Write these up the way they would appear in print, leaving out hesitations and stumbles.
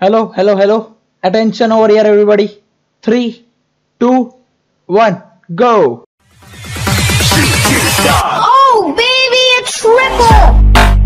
Hello, hello, hello. Attention over here, everybody. 3, 2, 1, go. Oh, baby, a triple!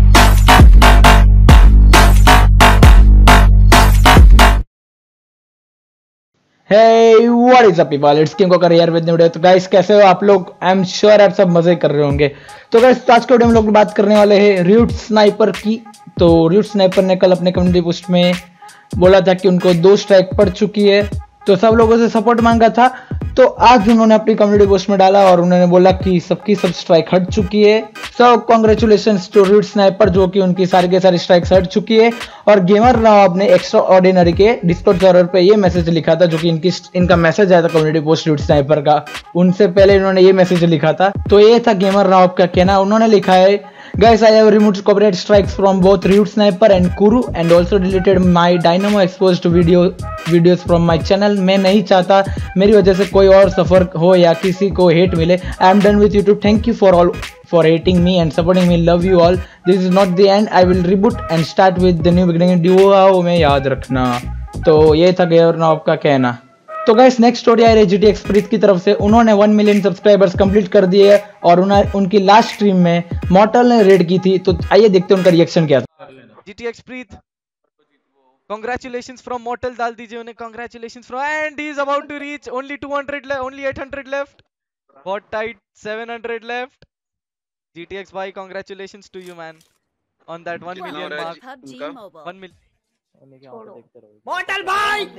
Hey, what is up people? It's King Cocker here with new video. तो guys कैसे हो आप लोग? I am sure आप सब मजे कर रहे होंगे। तो गाइस आज के वीडियो में हम लोग बात करने वाले हैं रूट स्नाइपर की। तो रूट स्नाइपर ने कल अपने कम्युनिटी पोस्ट में बोला था कि उनको 2 स्ट्राइक पड़ चुकी है, तो सब लोगों से सपोर्ट मांगा था। तो आज उन्होंने अपनी कम्युनिटी पोस्ट में डाला और उन्होंने बोला कि सबकी सब स्ट्राइक हट चुकी है। So congratulations to Root Sniper, जो कि उनकी सारी के सारी स्ट्राइक्स हट चुकी है। और गेमर नाउ ने एक्स्ट्रा ऑर्डिनरी के डिस्कॉर्ड सर्वर पे ये मैसेज लिखा था, जो कि इनका मैसेज आया था कम्युनिटी पोस्ट रूट स्नाइपर का। उनसे पहले इन्होंने ये मैसेज लिखा था। तो ये था गेमर नाउ का कहना। उन्होंने लिखा है, Guys, I have removed copyright strikes from both Root Sniper and Kuru and also deleted my Dynamo exposed videos from my channel. मैं नहीं चाहता मेरी वजह से कोई और सफर हो या किसी को हेट मिले। I am done with YouTube. Thank you for hating me and supporting me. Love you all. This is not the end. I will reboot and start with the new beginning. दुआओं में याद रखना। तो ये था gamer now का कहना। तो गाइस नेक्स्ट स्टोरी आ रही है GTXPreet की तरफ से। उन्होंने 1 मिलियन सब्सक्राइबर्स कंप्लीट कर दिए और उनकी लास्ट स्ट्रीम में मॉर्टल ने रेड की थी। तो आइए देखते हैं उनका रिएक्शन क्या था। GTXPreet, congratulations from Mortal, डाल दीजिए उन्हें congratulations from, and he is about to reach only 200 left, only 800 left, बहुत tight, 700 left. GTX भाई congratulations to you man on that 1 million mark. 1 million Mortal भाई,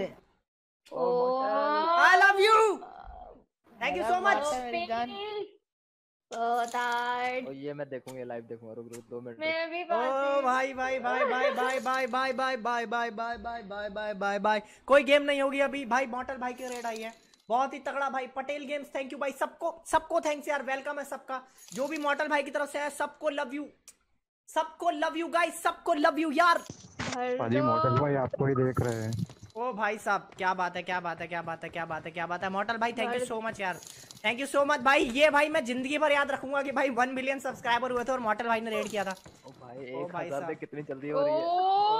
I love you. Thank you so much. ये मैं देखूंगा, live देखूंगा। रुक 2 minute. मैं भी भाई भाई भाई भाई भाई भाई भाई भाई भाई भाई भाई भाई भाई भाई भाई भाई कोई गेम नहीं होगी अभी भाई। मॉर्टल भाई की रेड आई है, बहुत ही तगड़ा भाई। पटेल गेम्स थैंक यू भाई, सबको थैंक्स यार, वेलकम है सबका। जो भी मॉर्टल भाई की तरफ से है सबको लव यू, सबको लव यू गाइस, सबको लव यू यार। भाई मॉर्टल भाई आपको ही देख रहे हैं। ओ भाई साहब क्या बात है, क्या बात है, क्या बात है, क्या बात है, क्या बात है। मॉर्टल भाई थैंक यू सो मच यार, थैंक यू सो मच भाई। ये भाई मैं जिंदगी भर याद रखूंगा कि भाई 1 मिलियन सब्सक्राइबर हुए थे और मॉर्टल भाई ने रेड किया था। ओ भाई 1000 पे कितनी जल्दी हो रही है।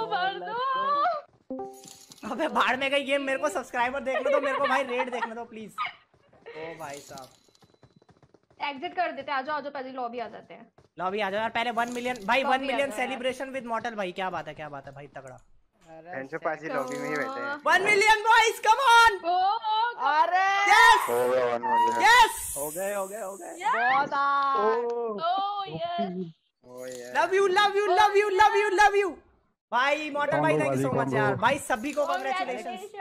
अबे भाड़ में गई गेम, मेरे को सब्सक्राइबर देखने दो, मेरे को भाई रेड देखने दो प्लीज। ओ भाई साहब एग्जिट कर देते हैं, आ जाओ पहले लॉबी आ जाते हैं। लॉबी आ जाओ यार पहले। 1 मिलियन भाई, 1 मिलियन सेलिब्रेशन विद मॉर्टल भाई, क्या बात है, क्या बात है भाई, तगड़ा। लॉबी में ही बैठे हैं। 1 मिलियन बॉयज कम ऑन। अरे यस यस, हो गए बहुत love you love you love you love you love you भाई। मॉर्टल भाई थैंक यू सो मच यार भाई, सभी को कांग्रेचुलेशंस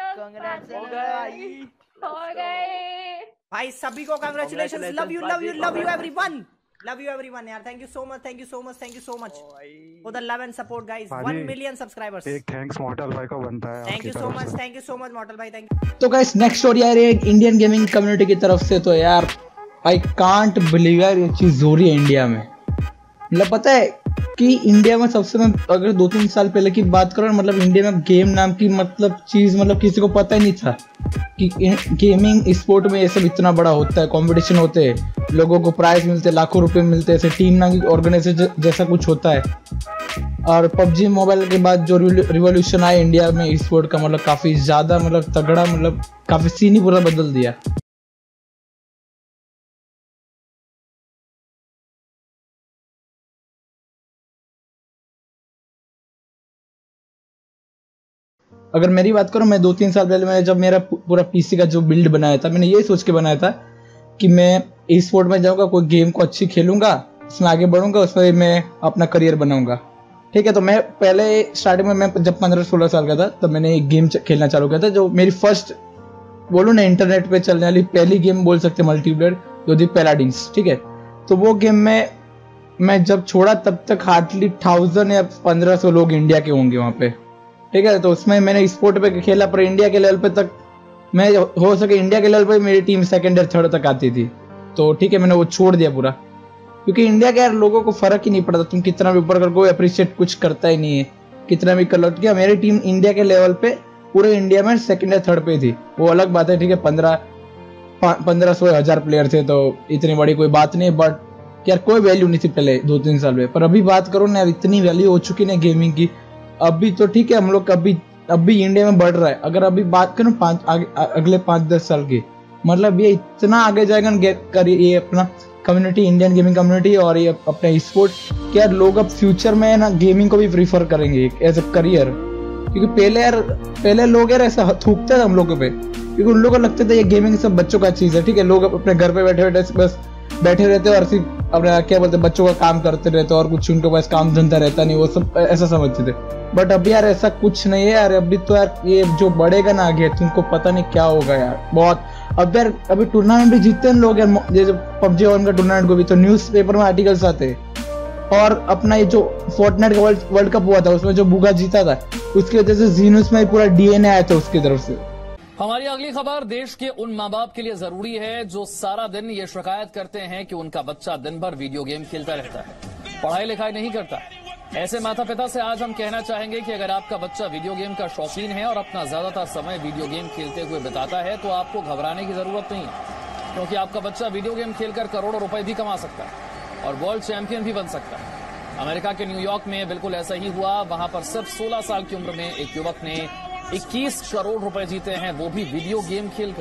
हो गए भाई, सभी को congratulations. Love you love you love you everyone, love you everyone यार। Thank you so much, thank you so much, thank you so much for the love and support guys. 1 million subscribers, एक thanks Mortal भाई को बनता है। Thank you so much, thank you so much Mortal भाई, thank you. तो guys next story आ रही है इंडियन गेमिंग कम्युनिटी की तरफ से। तो यार आई कांट बिलीव यार ये चीज हो रही है इंडिया में। मतलब पता है कि इंडिया में सबसे, मैं अगर 2-3 साल पहले की बात करूँ, मतलब इंडिया में गेम नाम की मतलब चीज मतलब किसी को पता ही नहीं था कि गेमिंग स्पोर्ट में ये सब इतना बड़ा होता है। कंपटीशन होते हैं, लोगों को प्राइज मिलते हैं, लाखों रुपए मिलते हैं, ऐसे टीम नाम की ऑर्गेनाइजेशन जैसा कुछ होता है। और PUBG मोबाइल के बाद जो रिवॉल्यूशन आया इंडिया में स्पोर्ट का, मतलब काफी ज्यादा मतलब तगड़ा, मतलब काफी सीन ही पूरा बदल दिया। अगर मेरी बात करूं, मैं 2-3 साल पहले मैंने जब मेरा पूरा पीसी का जो बिल्ड बनाया था, मैंने ये सोच के बनाया था कि मैं ई स्पोर्ट में जाऊंगा, कोई गेम को अच्छी खेलूंगा, उसमें आगे बढ़ूंगा, उसमें मैं अपना करियर बनाऊंगा। ठीक है, तो मैं पहले स्टार्टिंग में, मैं जब 15-16 साल का था तब मैंने एक गेम खेलना चालू किया था, जो मेरी फर्स्ट बोलूँ ना इंटरनेट पे चलने वाली पहली गेम बोल सकते मल्टीप्लेयर, जो थी पैलाडिन्स। ठीक है, तो वो गेम में मैं जब छोड़ा तब तक हार्डली 1000 या 1500 लोग इंडिया के होंगे वहाँ पे। ठीक है, तो उसमें मैंने स्पोर्ट पे खेला, पर इंडिया के लेवल पे तक मैं, हो सके इंडिया के लेवल पे मेरी टीम 2nd या 3rd तक आती थी। तो ठीक है, मैंने वो छोड़ दिया पूरा, क्योंकि इंडिया के यार लोगों को फर्क ही नहीं पड़ता। तुम कितना भी ऊपर कर, कोई अप्रिशिएट कुछ करता ही नहीं है, कितना भी कर लो। क्या मेरी टीम इंडिया के लेवल पे पूरे इंडिया में 2nd या 3rd पे थी, वो अलग बात है। ठीक है, 1500-1000 प्लेयर थे, तो इतनी बड़ी कोई बात नहीं। बट यार कोई वैल्यू नहीं थी पहले 2-3 साल में, पर अभी बात करो ना यार, इतनी वैल्यू हो चुकी ना गेमिंग की। अभी तो ठीक है, हम लोग अभी अभी इंडिया में बढ़ रहा है। अगर अभी बात करूं अगले 5-10 साल की, मतलब ये इतना आगे जाएगा ये अपना कम्युनिटी, इंडियन गेमिंग कम्युनिटी और ये अपने स्पोर्ट, कि यार लोग अब फ्यूचर में ना गेमिंग को भी प्रीफर करेंगे एज अ करियर। क्योंकि पहले लोग यार ऐसा थूकते थे हम लोगों पे, क्योंकि उन लोगों को लगता था ये गेमिंग सब बच्चों का चीज है। ठीक है, लोग अपने घर पे बैठे बस बैठे रहते और सिर्फ अपना क्या बोलते बच्चों का काम करते रहते और कुछ उनके पास काम धंधा रहता नहीं, वो सब ऐसा समझते थे। बट अभी यार ऐसा कुछ नहीं है यार। अभी तो यार ये जो बढ़ेगा ना आगे, तुमको पता नहीं क्या होगा यार। बहुत अब यार अभी टूर्नामेंट भी जीतते हैं लोग यार, जैसे पबजी वन का टूर्नामेंट को भी तो न्यूज़पेपर में आर्टिकल्स आते। और अपना ये जो फोर्टनाइट का वर्ल्ड कप हुआ था, उसमें जो बुगा जीता था, उसकी वजह से जी न्यूज़ में पूरा डीएनए आया था उसकी तरफ से। हमारी अगली खबर देश के उन माँ बाप के लिए जरूरी है जो सारा दिन ये शिकायत करते हैं कि उनका बच्चा दिन भर वीडियो गेम खेलता रहता है, पढ़ाई लिखाई नहीं करता। ऐसे माता पिता से आज हम कहना चाहेंगे कि अगर आपका बच्चा वीडियो गेम का शौकीन है और अपना ज्यादातर समय वीडियो गेम खेलते हुए बिताता है तो आपको घबराने की जरूरत नहीं है, क्योंकि आपका बच्चा वीडियो गेम खेलकर करोड़ों रुपए भी कमा सकता है और वर्ल्ड चैंपियन भी बन सकता है। अमेरिका के न्यूयॉर्क में बिल्कुल ऐसा ही हुआ। वहां पर सिर्फ 16 साल की उम्र में एक युवक ने 21 करोड़ रुपए जीते हैं, वो भी वीडियो गेम खेलकर।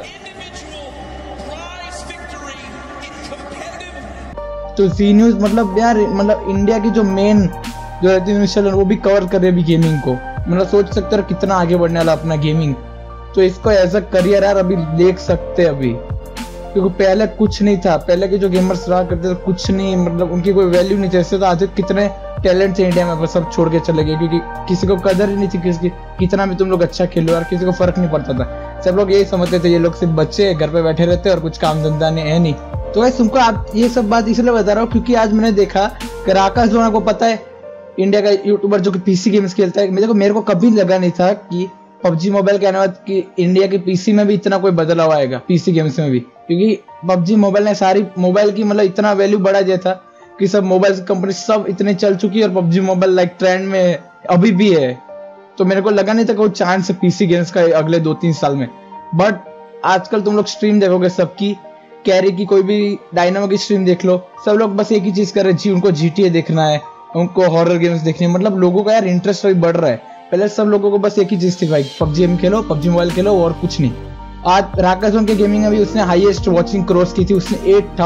तो जी न्यूज़ मतलब यार इंडिया की जो मेन जो रहती है न्यूज़ चैनल, वो भी कवर कर रहे अभी गेमिंग को। मतलब सोच सकते हो कितना आगे बढ़ने वाला अपना गेमिंग। तो इसको एज अ करियर यार अभी देख सकते हैं अभी, क्योंकि पहले कुछ नहीं था। पहले के जो गेमर्स रहा करते थे कुछ नहीं, मतलब उनकी कोई वैल्यू नहीं थी। ऐसे तो आज कितने टैलेंट इंडिया में, बस सब छोड़ के चले गए, क्योंकि किसी को कदर ही नहीं थी किसकी, कितना भी तुम लोग अच्छा खेलो यार, किसी को फर्क नहीं पड़ता था। सब लोग यही समझते थे ये लोग सिर्फ बच्चे घर पे बैठे रहते और कुछ काम धंधा नहीं है नहीं। तो गाइस तुमको आप ये सब बात इसलिए बता रहा हूँ क्योंकि आज मैंने देखा कि राकाज़ोने को पता है, इंडिया का यूट्यूबर जो कि पीसी गेम्स खेलता है। मेरे को कभी लगा नहीं था कि पबजी मोबाइल के आने बाद कि इंडिया के पीसी में भी इतना कोई बदलाव आएगा, पीसी गेम्स में भी। क्योंकि पबजी मोबाइल ने सारी मोबाइल की मतलब इतना वैल्यू बढ़ा दिया था कि सब मोबाइल कंपनी सब इतने चल चुकी है और पबजी मोबाइल लाइक ट्रेंड में अभी भी है। तो मेरे को लगा नहीं था कोई चांस है पीसी गेम्स का अगले 2-3 साल में। बट आजकल तुम लोग स्ट्रीम देखोगे सबकी, कैरी की कोई भी डायनामो की स्ट्रीम देख लो, सब लोग बस एक ही चीज कर रहे हैं जी, उनको जीटीए देखना है, उनको हॉरर गेम्स देखनी है। मतलब लोगों का यार इंटरेस्ट अभी बढ़ रहा है। पहले सब लोगों को बस एक ही चीज थी भाई, पबजी गेम खेलो, पबजी मोबाइल खेलो और कुछ नहीं। आज राकाज़ोन के गेमिंग में भी उसने हाईएस्ट वॉचिंग क्रॉस की थी, उसने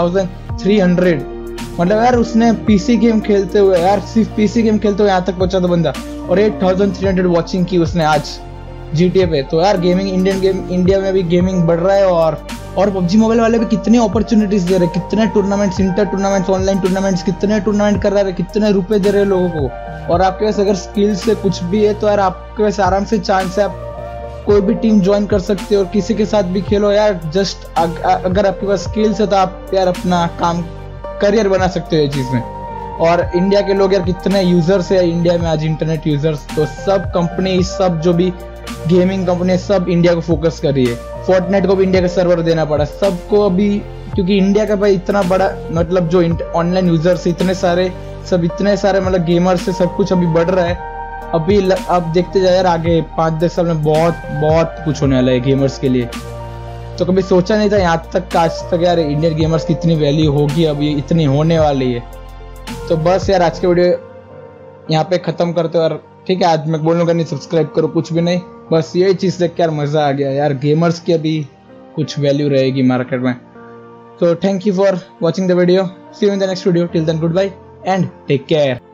8300। मतलब यार उसने पीसी गेम खेलते हुए, यार सिर्फ पीसी गेम खेलते हुए यहाँ तक पहुंचा था बंदा, और 8300 वॉचिंग की उसने आज जीटीए पे। तो यार गेमिंग इंडिया में भी गेमिंग बढ़ रहा है। और पबजी मोबाइल वाले भी कितने अपॉर्चुनिटीज दे रहे हैं, कितने tournaments, inter tournaments, online tournaments, कितने टूर्नामेंट कर रहे हैं, कितने रुपए दे रहे हैं लोगों को। और आपके पास अगर स्किल से कुछ भी है तो यार आपके पास आराम से चांस है, आप कोई भी टीम ज्वाइन कर सकते हो और किसी के साथ भी खेलो यार। जस्ट अगर आपके पास स्किल्स है तो आप यार अपना काम करियर बना सकते हो इस चीज में। और इंडिया के लोग यार कितने यूजर्स है इंडिया में आज, इंटरनेट यूजर्स। तो सब कंपनी, सब जो भी गेमिंग कंपनी सब इंडिया को फोकस कर रही है। फोर्टनाइट को भी इंडिया का सर्वर देना पड़ा सबको अभी, क्योंकि इंडिया का भाई इतना बड़ा मतलब जो ऑनलाइन यूजर्स इतने सारे मतलब गेमर्स से सब कुछ अभी बढ़ रहा है। अभी अब देखते जाए यार आगे 5-10 साल में बहुत कुछ होने वाला है गेमर्स के लिए। तो कभी सोचा नहीं था यहाँ तक, आज तक यार इंडियन गेमर्स की इतनी वैल्यू होगी, अभी इतनी होने वाली है। तो बस यार आज के वीडियो यहाँ पे खत्म करते हो। और ठीक है, आज मैं बोलूंगा नहीं सब्सक्राइब करो, कुछ भी नहीं, बस यही चीज देख के यार मजा आ गया यार, गेमर्स की अभी कुछ वैल्यू रहेगी मार्केट में। तो thank you for watching the video, see you in the next video, till then goodbye and take care.